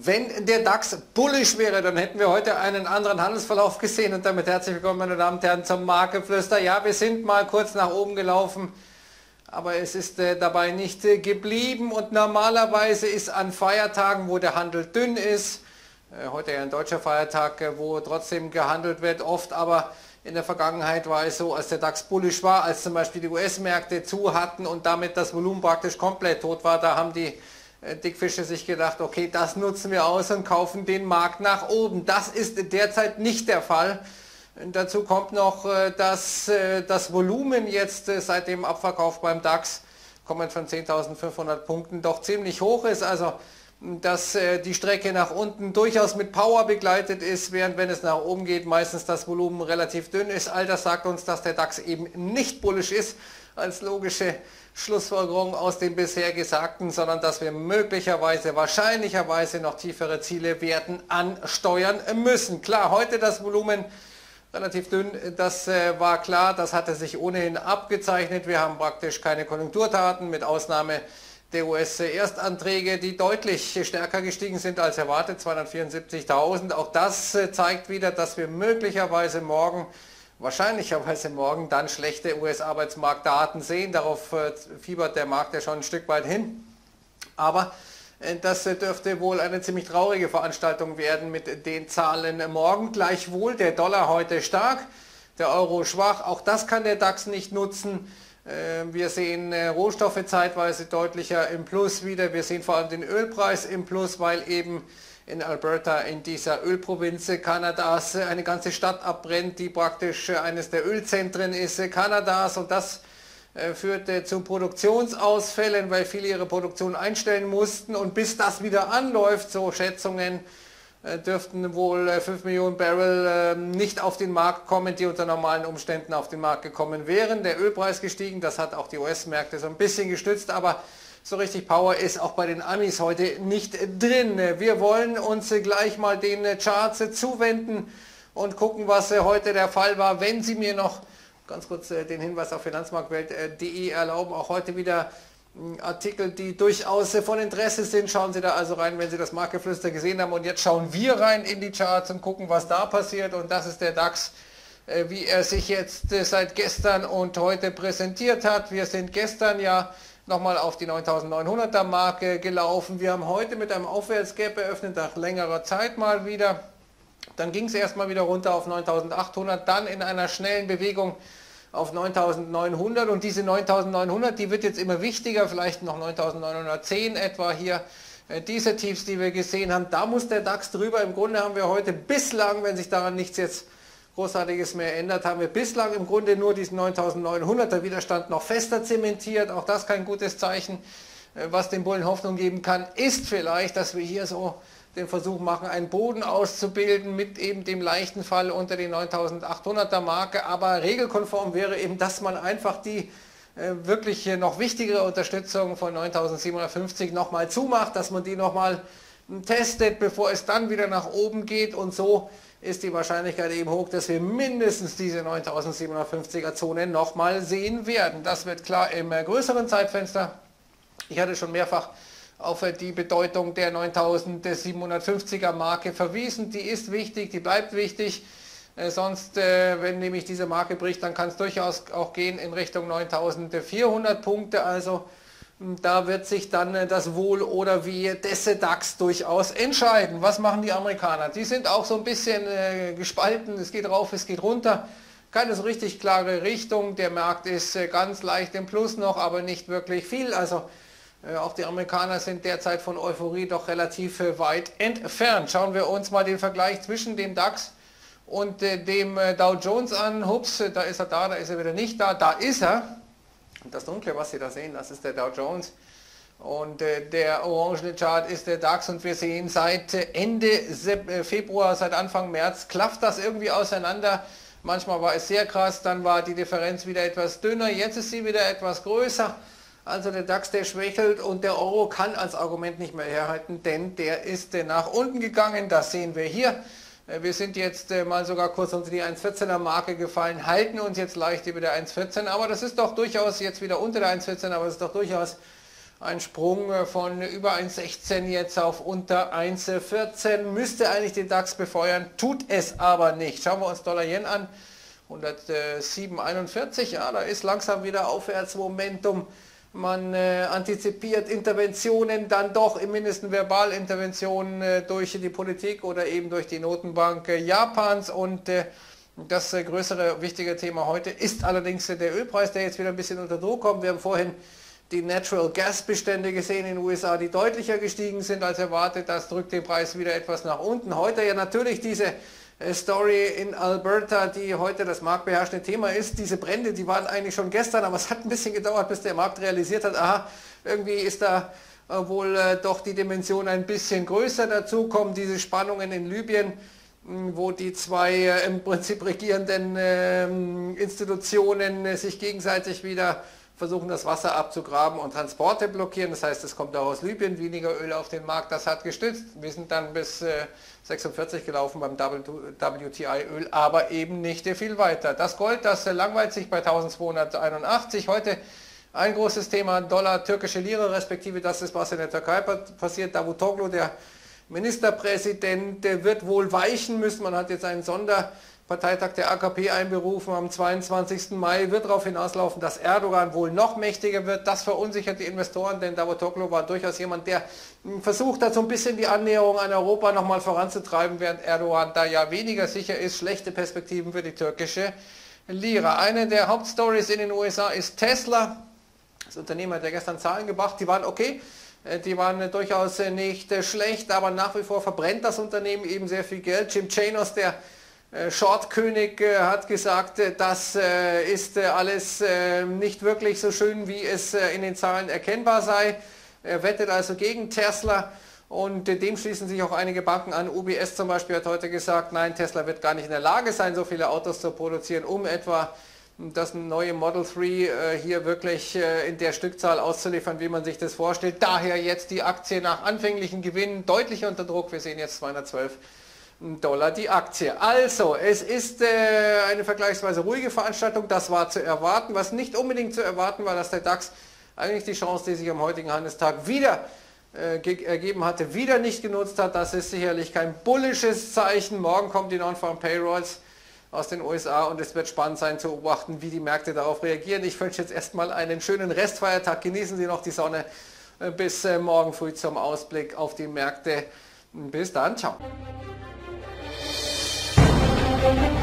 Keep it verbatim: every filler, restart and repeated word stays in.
Wenn der DAX bullisch wäre, dann hätten wir heute einen anderen Handelsverlauf gesehen. Und damit herzlich willkommen, meine Damen und Herren, zum Marktgeflüster. Ja, wir sind mal kurz nach oben gelaufen, aber es ist äh, dabei nicht äh, geblieben. Und normalerweise ist an Feiertagen, wo der Handel dünn ist, äh, heute ja ein deutscher Feiertag, äh, wo trotzdem gehandelt wird, oft aber in der Vergangenheit war es so, als der DAX bullisch war, als zum Beispiel die U S-Märkte zu hatten und damit das Volumen praktisch komplett tot war, da haben die Dickfische sich gedacht, okay, das nutzen wir aus und kaufen den Markt nach oben. Das ist derzeit nicht der Fall. Dazu kommt noch, dass das Volumen jetzt seit dem Abverkauf beim DAX, kommend von zehntausendfünfhundert Punkten, doch ziemlich hoch ist. Also, dass die Strecke nach unten durchaus mit Power begleitet ist, während wenn es nach oben geht, meistens das Volumen relativ dünn ist. All das sagt uns, dass der DAX eben nicht bullisch ist, als logische Schlussfolgerung aus dem bisher Gesagten, sondern dass wir möglicherweise, wahrscheinlicherweise noch tiefere Ziele werden ansteuern müssen. Klar, heute das Volumen relativ dünn, das äh, war klar, das hatte sich ohnehin abgezeichnet. Wir haben praktisch keine Konjunkturdaten, mit Ausnahme der U S-Erstanträge, die deutlich stärker gestiegen sind als erwartet, zweihundertvierundsiebzigtausend. Auch das äh, zeigt wieder, dass wir möglicherweise morgen wahrscheinlicherweise morgen dann schlechte U S-Arbeitsmarktdaten sehen. Darauf äh, fiebert der Markt ja schon ein Stück weit hin. Aber äh, das äh, dürfte wohl eine ziemlich traurige Veranstaltung werden mit den Zahlen morgen. Gleichwohl der Dollar heute stark, der Euro schwach. Auch das kann der DAX nicht nutzen. Äh, wir sehen äh, Rohstoffe zeitweise deutlicher im Plus wieder. Wir sehen vor allem den Ölpreis im Plus, weil eben in Alberta, in dieser Ölprovinz Kanadas, eine ganze Stadt abbrennt, die praktisch eines der Ölzentren ist Kanadas, und das führte zu Produktionsausfällen, weil viele ihre Produktion einstellen mussten, und bis das wieder anläuft, so Schätzungen, dürften wohl fünf Millionen Barrel nicht auf den Markt kommen, die unter normalen Umständen auf den Markt gekommen wären. Der Ölpreis gestiegen, das hat auch die U S-Märkte so ein bisschen gestützt, aber so richtig Power ist auch bei den Amis heute nicht drin. Wir wollen uns gleich mal den Charts zuwenden und gucken, was heute der Fall war. Wenn Sie mir noch ganz kurz den Hinweis auf finanzmarktwelt punkt de erlauben, auch heute wieder Artikel, die durchaus von Interesse sind. Schauen Sie da also rein, wenn Sie das Marktgeflüster gesehen haben. Und jetzt schauen wir rein in die Charts und gucken, was da passiert. Und das ist der DAX, wie er sich jetzt seit gestern und heute präsentiert hat. Wir sind gestern ja nochmal auf die neuntausendneunhunderter Marke gelaufen. Wir haben heute mit einem Aufwärtsgap eröffnet, nach längerer Zeit mal wieder. Dann ging es erstmal wieder runter auf neuntausendachthundert, dann in einer schnellen Bewegung auf neuntausendneunhundert, und diese neuntausendneunhundert, die wird jetzt immer wichtiger, vielleicht noch neuntausendneunhundertzehn etwa hier. Diese Tiefs, die wir gesehen haben, da muss der DAX drüber. Im Grunde haben wir heute bislang, wenn sich daran nichts jetzt Großartiges mehr ändert, haben wir bislang im Grunde nur diesen neuntausendneunhunderter Widerstand noch fester zementiert. Auch das kein gutes Zeichen. Was den Bullen Hoffnung geben kann, ist vielleicht, dass wir hier so den Versuch machen, einen Boden auszubilden mit eben dem leichten Fall unter die neuntausendachthunderter Marke. Aber regelkonform wäre eben, dass man einfach die äh, wirklich noch wichtigere Unterstützung von neuntausendsiebenhundertfünfzig nochmal zumacht, dass man die nochmal testet, bevor es dann wieder nach oben geht, und so ist die Wahrscheinlichkeit eben hoch, dass wir mindestens diese neuntausendsiebenhundertfünfziger Zone nochmal sehen werden. Das wird klar im größeren Zeitfenster. Ich hatte schon mehrfach auf die Bedeutung der neuntausendsiebenhundertfünfziger Marke verwiesen. Die ist wichtig, die bleibt wichtig. Äh, sonst, äh, wenn nämlich diese Marke bricht, dann kann es durchaus auch gehen in Richtung neuntausendvierhundert Punkte. Also da wird sich dann das Wohl oder Wehe des DAX durchaus entscheiden. Was machen die Amerikaner? Die sind auch so ein bisschen äh, gespalten. Es geht rauf, es geht runter. Keine so richtig klare Richtung. Der Markt ist äh, ganz leicht im Plus noch, aber nicht wirklich viel. Also äh, auch die Amerikaner sind derzeit von Euphorie doch relativ äh, weit entfernt. Schauen wir uns mal den Vergleich zwischen dem DAX und äh, dem äh, Dow Jones an. Hups, da ist er da, da ist er wieder nicht da. Da ist er. Das Dunkle, was Sie da sehen, das ist der Dow Jones, und äh, der orangene Chart ist der DAX, und wir sehen seit Ende Februar, seit Anfang März klafft das irgendwie auseinander. Manchmal war es sehr krass, dann war die Differenz wieder etwas dünner, jetzt ist sie wieder etwas größer. Also der DAX, der schwächelt, und der Euro kann als Argument nicht mehr herhalten, denn der ist äh, nach unten gegangen, das sehen wir hier. Wir sind jetzt äh, mal sogar kurz unter die eins vierzehner Marke gefallen, halten uns jetzt leicht über der eins vierzehn, aber das ist doch durchaus jetzt wieder unter der eins vierzehn, aber es ist doch durchaus Ein Sprung von über eins Komma sechzehn jetzt auf unter eins Komma vierzehn, müsste eigentlich den DAX befeuern, tut es aber nicht. Schauen wir uns Dollar-Yen an, hundertsieben Komma einundvierzig, ja, da ist langsam wieder Aufwärtsmomentum. Man äh, antizipiert Interventionen, dann doch im Mindesten Verbalinterventionen äh, durch die Politik oder eben durch die Notenbank äh, Japans. Und äh, das äh, größere, wichtige Thema heute ist allerdings äh, der Ölpreis, der jetzt wieder ein bisschen unter Druck kommt. Wir haben vorhin die Natural Gas Bestände gesehen in den U S A, die deutlicher gestiegen sind als erwartet. Das drückt den Preis wieder etwas nach unten. Heute ja natürlich diese Story in Alberta, die heute das marktbeherrschende Thema ist. Diese Brände, die waren eigentlich schon gestern, aber es hat ein bisschen gedauert, bis der Markt realisiert hat, aha, irgendwie ist da wohl äh, doch die Dimension ein bisschen größer. Dazu kommen diese Spannungen in Libyen, wo die zwei äh, im Prinzip regierenden äh, Institutionen äh, sich gegenseitig wieder versuchen, das Wasser abzugraben und Transporte blockieren. Das heißt, es kommt auch aus Libyen weniger Öl auf den Markt. Das hat gestützt. Wir sind dann bis äh, sechsundvierzig gelaufen beim W T I-Öl, aber eben nicht viel weiter. Das Gold, das äh, langweilt sich bei eintausendzweihunderteinundachtzig. Heute ein großes Thema, Dollar, türkische Lira, respektive das ist, was in der Türkei passiert. Davutoglu, der Ministerpräsident, der wird wohl weichen müssen. Man hat jetzt einen Sonderparteitag der A K P einberufen am zweiundzwanzigsten Mai, wird darauf hinauslaufen, dass Erdogan wohl noch mächtiger wird. Das verunsichert die Investoren, denn Davutoglu war durchaus jemand, der versucht hat, so ein bisschen die Annäherung an Europa nochmal voranzutreiben, während Erdogan da ja weniger sicher ist. Schlechte Perspektiven für die türkische Lira. Eine der Hauptstories in den U S A ist Tesla. Das Unternehmen hat ja gestern Zahlen gebracht, die waren okay. Die waren durchaus nicht schlecht, aber nach wie vor verbrennt das Unternehmen eben sehr viel Geld. Jim Chanos, der Short-König, hat gesagt, das ist alles nicht wirklich so schön, wie es in den Zahlen erkennbar sei. Er wettet also gegen Tesla und dem schließen sich auch einige Banken an. U B S zum Beispiel hat heute gesagt, nein, Tesla wird gar nicht in der Lage sein, so viele Autos zu produzieren, um etwa das neue Model drei äh, hier wirklich äh, in der Stückzahl auszuliefern, wie man sich das vorstellt. Daher jetzt die Aktie nach anfänglichen Gewinnen deutlich unter Druck. Wir sehen jetzt zweihundertzwölf Dollar die Aktie. Also, es ist äh, eine vergleichsweise ruhige Veranstaltung. Das war zu erwarten. Was nicht unbedingt zu erwarten war, dass der DAX eigentlich die Chance, die sich am heutigen Handelstag wieder äh, ergeben hatte, wieder nicht genutzt hat. Das ist sicherlich kein bullisches Zeichen. Morgen kommen die Non-Farm Payrolls aus den U S A und es wird spannend sein zu beobachten, wie die Märkte darauf reagieren. Ich wünsche jetzt erstmal einen schönen Restfeiertag. Genießen Sie noch die Sonne bis morgen früh zum Ausblick auf die Märkte. Bis dann, ciao.